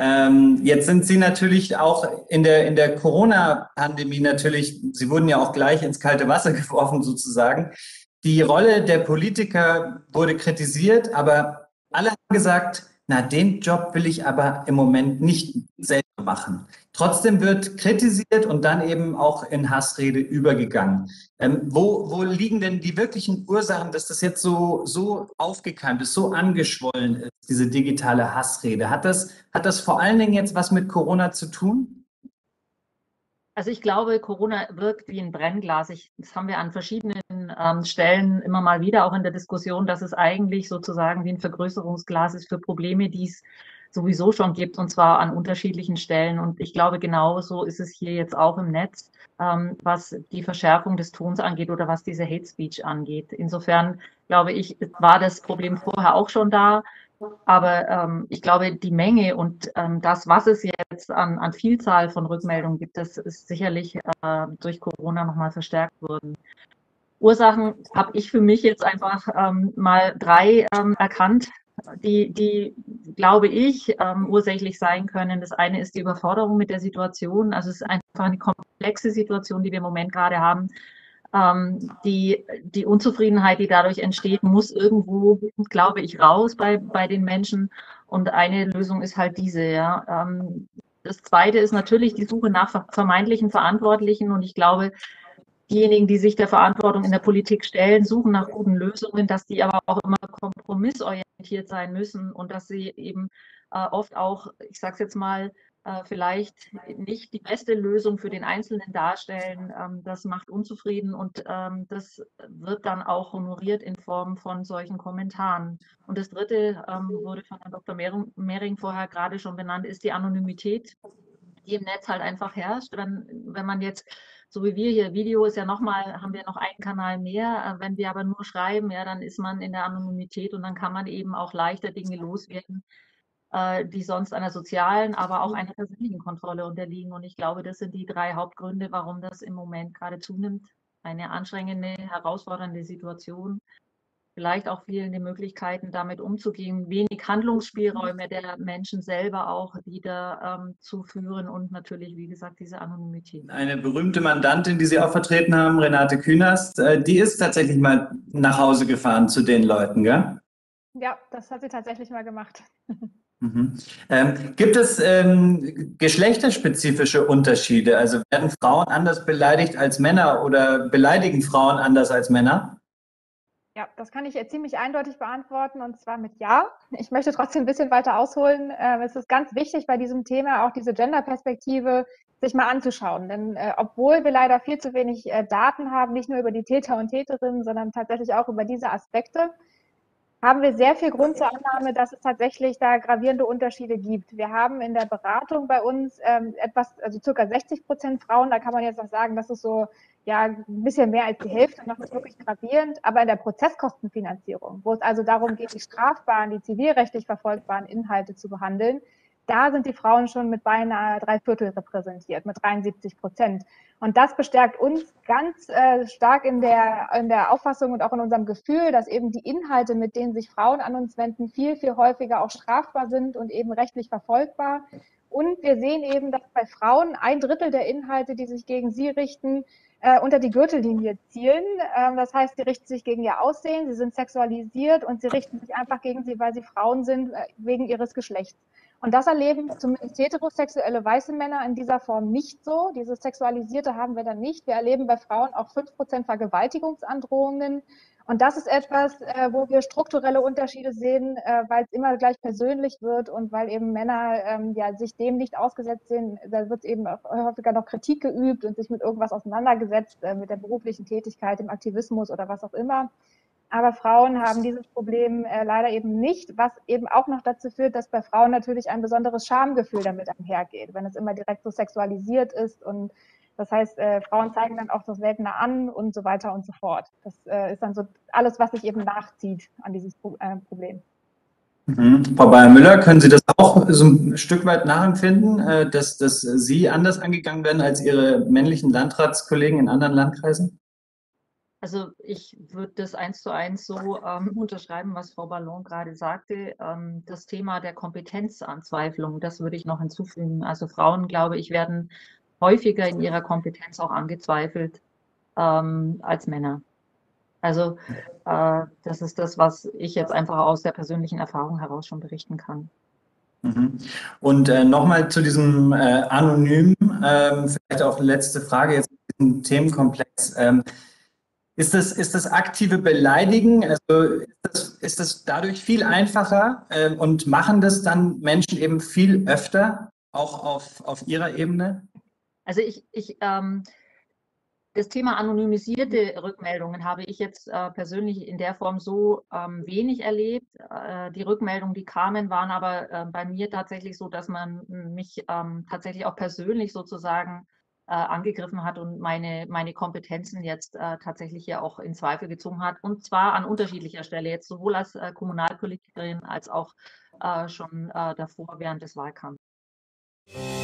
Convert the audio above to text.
Jetzt sind Sie natürlich auch in der Corona-Pandemie natürlich, Sie wurden ja auch gleich ins kalte Wasser geworfen sozusagen. Die Rolle der Politiker wurde kritisiert, aber alle haben gesagt, na, den Job will ich aber im Moment nicht selber machen. Trotzdem wird kritisiert und dann eben auch in Hassrede übergegangen. Wo liegen denn die wirklichen Ursachen, dass das jetzt so aufgekeimt ist, so angeschwollen ist, diese digitale Hassrede? Hat das vor allen Dingen jetzt was mit Corona zu tun? Also ich glaube, Corona wirkt wie ein Brennglas. Das haben wir an verschiedenen Stellen immer mal wieder auch in der Diskussion, dass es eigentlich sozusagen wie ein Vergrößerungsglas ist für Probleme, die es sowieso schon gibt, und zwar an unterschiedlichen Stellen. Und ich glaube, genauso ist es hier jetzt auch im Netz, was die Verschärfung des Tons angeht oder was diese Hate Speech angeht. Insofern glaube ich, war das Problem vorher auch schon da. Aber ich glaube, die Menge und das, was es jetzt an Vielzahl von Rückmeldungen gibt, das ist sicherlich durch Corona nochmal verstärkt worden. Ursachen habe ich für mich jetzt einfach mal drei erkannt, die glaube ich, ursächlich sein können. Das eine ist die Überforderung mit der Situation. Also es ist einfach eine komplexe Situation, die wir im Moment gerade haben. Die Unzufriedenheit, die dadurch entsteht, muss irgendwo, glaube ich, raus bei den Menschen. Und eine Lösung ist halt diese, ja. Das zweite ist natürlich die Suche nach vermeintlichen Verantwortlichen. Und ich glaube, diejenigen, die sich der Verantwortung in der Politik stellen, suchen nach guten Lösungen, dass die aber auch immer kompromissorientiert sein müssen und dass sie eben oft auch, ich sage es jetzt mal, vielleicht nicht die beste Lösung für den Einzelnen darstellen. Das macht unzufrieden und das wird dann auch honoriert in Form von solchen Kommentaren. Und das Dritte wurde von Herrn Dr. Mehring vorher gerade schon benannt, ist die Anonymität, die im Netz halt einfach herrscht. Wenn man jetzt, so wie wir hier, Video ist ja nochmal, haben wir noch einen Kanal mehr. Wenn wir aber nur schreiben, ja, dann ist man in der Anonymität und dann kann man eben auch leichter Dinge loswerden, die sonst einer sozialen, aber auch einer persönlichen Kontrolle unterliegen. Und ich glaube, das sind die drei Hauptgründe, warum das im Moment gerade zunimmt. Eine anstrengende, herausfordernde Situation, vielleicht auch fehlende Möglichkeiten, damit umzugehen, wenig Handlungsspielräume der Menschen selber auch wieder zu führen und natürlich, wie gesagt, diese Anonymität. Eine berühmte Mandantin, die Sie auch vertreten haben, Renate Künast, die ist tatsächlich mal nach Hause gefahren zu den Leuten, gell? Ja, das hat sie tatsächlich mal gemacht. Mhm. Gibt es geschlechterspezifische Unterschiede? Also werden Frauen anders beleidigt als Männer oder beleidigen Frauen anders als Männer? Ja, das kann ich jetzt ziemlich eindeutig beantworten und zwar mit Ja. Ich möchte trotzdem ein bisschen weiter ausholen. Es ist ganz wichtig bei diesem Thema auch diese Gender-Perspektive sich mal anzuschauen. Denn obwohl wir leider viel zu wenig Daten haben, nicht nur über die Täter und Täterinnen, sondern tatsächlich auch über diese Aspekte, haben wir sehr viel Grund zur Annahme, dass es tatsächlich da gravierende Unterschiede gibt. Wir haben in der Beratung bei uns also circa 60% Frauen, da kann man jetzt noch sagen, das ist so, ja, ein bisschen mehr als die Hälfte, noch nicht wirklich gravierend, aber in der Prozesskostenfinanzierung, wo es also darum geht, die strafbaren, die zivilrechtlich verfolgbaren Inhalte zu behandeln, da sind die Frauen schon mit beinahe 3/4 repräsentiert, mit 73%. Und das bestärkt uns ganz stark in der Auffassung und auch in unserem Gefühl, dass eben die Inhalte, mit denen sich Frauen an uns wenden, viel, viel häufiger auch strafbar sind und eben rechtlich verfolgbar. Und wir sehen eben, dass bei Frauen 1/3 der Inhalte, die sich gegen sie richten, unter die Gürtellinie zielen. Das heißt, sie richten sich gegen ihr Aussehen, sie sind sexualisiert und sie richten sich einfach gegen sie, weil sie Frauen sind, wegen ihres Geschlechts. Und das erleben zumindest heterosexuelle weiße Männer in dieser Form nicht so. Dieses Sexualisierte haben wir dann nicht. Wir erleben bei Frauen auch 5% Vergewaltigungsandrohungen. Und das ist etwas, wo wir strukturelle Unterschiede sehen, weil es immer gleich persönlich wird und weil eben Männer ja, sich dem nicht ausgesetzt sehen. Da wird eben auch häufiger noch Kritik geübt und sich mit irgendwas auseinandergesetzt, mit der beruflichen Tätigkeit, dem Aktivismus oder was auch immer. Aber Frauen haben dieses Problem leider eben nicht, was eben auch noch dazu führt, dass bei Frauen natürlich ein besonderes Schamgefühl damit einhergeht, wenn es immer direkt so sexualisiert ist. Und das heißt, Frauen zeigen dann auch das seltener an und so weiter und so fort. Das ist dann so alles, was sich eben nachzieht an dieses Problem. Mhm. Frau Bayer-Müller, können Sie das auch so ein Stück weit nachempfinden, dass Sie anders angegangen werden als Ihre männlichen Landratskollegen in anderen Landkreisen? Also ich würde das 1:1 so unterschreiben, was Frau Ballon gerade sagte. Das Thema der Kompetenzanzweiflung, das würde ich noch hinzufügen. Also Frauen, glaube ich, werden häufiger in ihrer Kompetenz auch angezweifelt als Männer. Also das ist das, was ich jetzt einfach aus der persönlichen Erfahrung heraus schon berichten kann. Mhm. Und nochmal zu diesem Anonym, vielleicht auch letzte Frage jetzt zu diesem Themenkomplex. Ist das aktive Beleidigen, also ist das dadurch viel einfacher und machen das dann Menschen eben viel öfter, auch auf ihrer Ebene? Also das Thema anonymisierte Rückmeldungen habe ich jetzt persönlich in der Form so wenig erlebt. Die Rückmeldungen, die kamen, waren aber bei mir tatsächlich so, dass man mich tatsächlich auch persönlich sozusagen angegriffen hat und meine Kompetenzen jetzt tatsächlich ja auch in Zweifel gezogen hat. Und zwar an unterschiedlicher Stelle, jetzt sowohl als Kommunalpolitikerin als auch schon davor während des Wahlkampfs.